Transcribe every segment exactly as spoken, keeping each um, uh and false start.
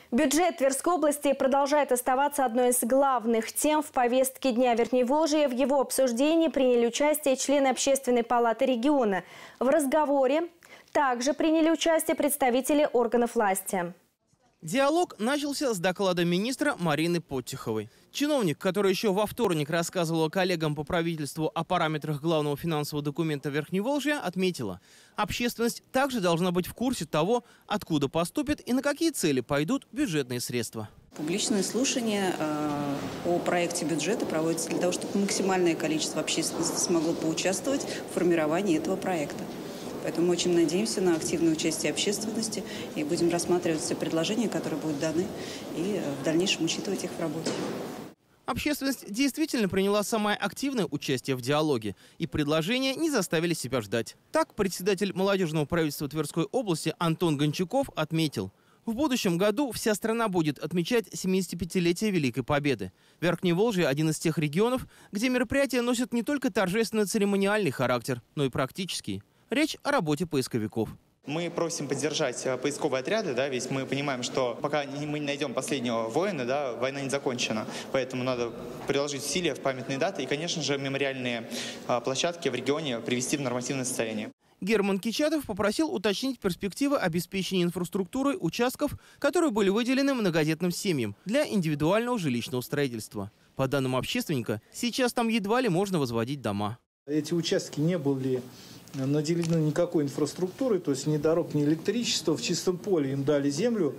Бюджет Тверской области продолжает оставаться одной из главных тем в повестке Дня Верхневолжья. В его обсуждении приняли участие члены Общественной палаты региона. В разговоре также приняли участие представители органов власти. Диалог начался с доклада министра Марины Поттиховой. Чиновник, который еще во вторник рассказывал коллегам по правительству о параметрах главного финансового документа Верхневолжья, отметила, общественность также должна быть в курсе того, откуда поступят и на какие цели пойдут бюджетные средства. Публичное слушание э, о проекте бюджета проводится для того, чтобы максимальное количество общественности смогло поучаствовать в формировании этого проекта. Поэтому мы очень надеемся на активное участие общественности и будем рассматривать все предложения, которые будут даны, и в дальнейшем учитывать их в работе. Общественность действительно приняла самое активное участие в диалоге, и предложения не заставили себя ждать. Так, председатель молодежного правительства Тверской области Антон Гончаков отметил, в будущем году вся страна будет отмечать семидесятипятилетие Великой Победы. Верхневолжье – один из тех регионов, где мероприятия носят не только торжественно-церемониальный характер, но и практический. Речь о работе поисковиков. Мы просим поддержать поисковые отряды, да, ведь мы понимаем, что пока мы не найдем последнего воина, да, война не закончена. Поэтому надо приложить усилия в памятные даты и, конечно же, мемориальные площадки в регионе привести в нормативное состояние. Герман Кичатов попросил уточнить перспективы обеспечения инфраструктурой участков, которые были выделены многодетным семьям для индивидуального жилищного строительства. По данным общественника, сейчас там едва ли можно возводить дома. Эти участки не были наделены никакой инфраструктурой, то есть ни дорог, ни электричества. В чистом поле им дали землю.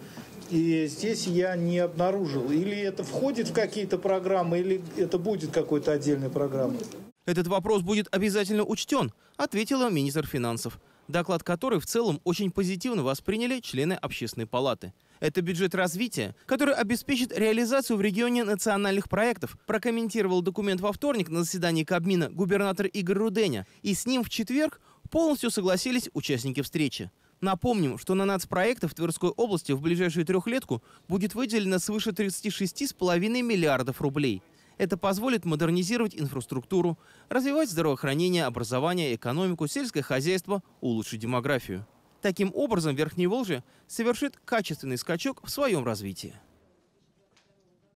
И здесь я не обнаружил, или это входит в какие-то программы, или это будет какой-то отдельной программой. Этот вопрос будет обязательно учтен, ответила министр финансов, доклад которой в целом очень позитивно восприняли члены Общественной палаты. Это бюджет развития, который обеспечит реализацию в регионе национальных проектов, прокомментировал документ во вторник на заседании Кабмина губернатор Игорь Руденя. И с ним в четверг полностью согласились участники встречи. Напомним, что на нацпроекты в Тверской области в ближайшую трехлетку будет выделено свыше тридцати шести с половиной миллиардов рублей. Это позволит модернизировать инфраструктуру, развивать здравоохранение, образование, экономику, сельское хозяйство, улучшить демографию. Таким образом, Верхневолжье совершит качественный скачок в своем развитии.